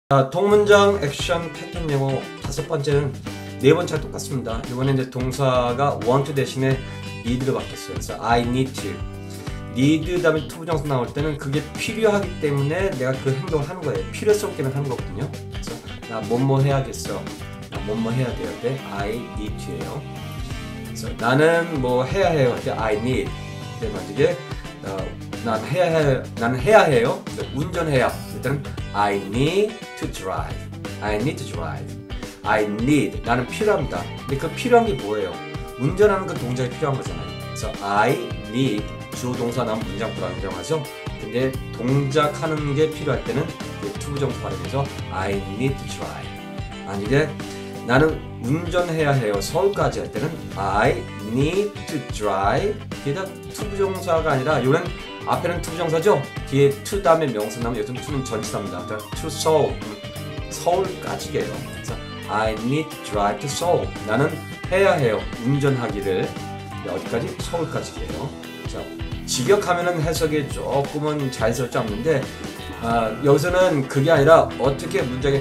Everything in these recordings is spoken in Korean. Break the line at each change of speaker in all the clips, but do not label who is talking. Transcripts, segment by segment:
자, 통문장 액션 패턴 영어 다섯 번째는 네 번째와 똑같습니다. 이번에 이제 동사가 want 대신에 need로 바뀌었어요. 그래서 I need to. need 다음에 투부정사 나올 때는 그게 필요하기 때문에 내가 그 행동을 하는 거예요. 필요성 때문에 하는 거거든요. 그래서 나 뭐뭐 해야겠어. 나 뭐뭐 해야 돼요. 때 I need to예요. 그래서 나는 뭐 해야 해요. 때 I need. 근데 만약에 나는 해야 해요. 운전해야. 일단은 I need to drive. I need to drive. I need. 나는 필요합니다. 근데 그 필요한 게 뭐예요? 운전하는 그 동작이 필요한 거잖아요. 그래서 I need 주어 동사 나오면 문장 불안정하죠. 근데 동작하는 게 필요할 때는 투부정사 발음해서 I need to drive. 만약에 나는 운전해야 해요. 서울까지 할 때는 I need to drive. 뒤에다 투부정사가 아니라 이거는 앞에는 투부정사죠. 뒤에 to 다음에 명사 나오면 여기서는 to는 전치사입니다. to Seoul. 서울까지예요. 그래서 I need to drive to Seoul. 나는 해야 해요. 운전하기를. 어디까지? 서울까지예요. 자, 직역하면은 해석이 조금은 자연스럽지 않는데 여기서는 그게 아니라 어떻게 문장이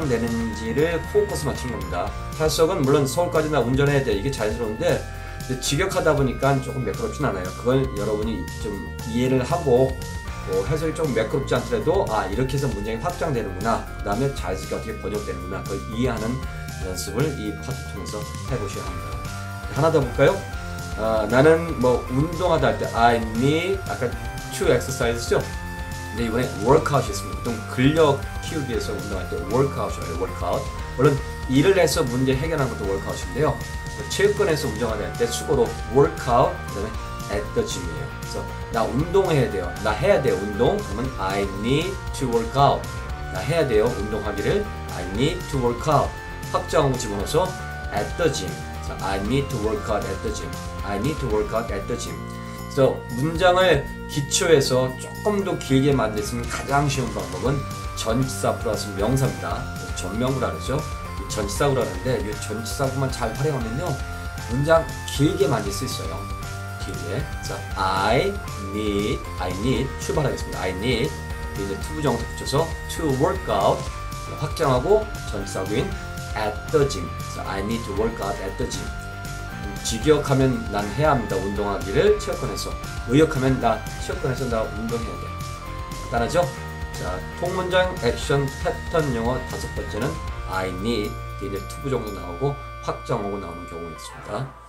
확장되는지를 포커스 맞춘 겁니다. 해석은 물론 서울까지나 운전해야 돼. 이게 자연스러운데 직역하다 보니까 조금 매끄럽진 않아요. 그걸 여러분이 좀 이해를 하고 해석이 조금 매끄럽지 않더라도 이렇게 해서 문장이 확장되는구나. 그 다음에 자연스럽게 어떻게 번역되는구나. 그걸 이해하는 연습을 이 파트 통해서 해보셔야 합니다. 하나 더 볼까요? 나는 뭐 운동하다 할 때 I need 아까 to exercise죠? 근데 이번에 workout이 있습니다. 보통 근력 키우기 위해서 운동할 때 workout이에요. workout. 물론 일을 해서 문제 해결하는 것도 workout인데요. 체육관에서 운동하다 할 때 수고로 workout 그다음에 at the gym이에요. 그래서 나 운동해야 돼요. 나 해야 돼요. 운동. 그러면 I need to work out. 나 해야 돼요. 운동하기를 I need to work out. 확장하고 집어넣어서 at the gym. 그래서 I need to work out at the gym. I need to work out at the gym. 그래서 문장을 기초해서 조금 더 길게 만들 수 있는 가장 쉬운 방법은 전치사 플러스 명사입니다. 전명구라 그러죠. 전치사구라 하는데 이 전치사구만 잘 활용하면요 문장 길게 만들 수 있어요. 길게. 그래서 I need 출발하겠습니다. I need 이제 투부정사 붙여서 to work out 확장하고 전치사구인 at the gym. 그래서 I need to work out at the gym. 직역하면 난 해야 합니다. 운동하기를 체육관에서. 의역하면 나 체육관에서 나 운동해야 돼. 간단하죠? 자, 통문장 액션 패턴 영어 다섯 번째는 I need 이제 투부정사 나오고 확장하고 나오는 경우가 있습니다.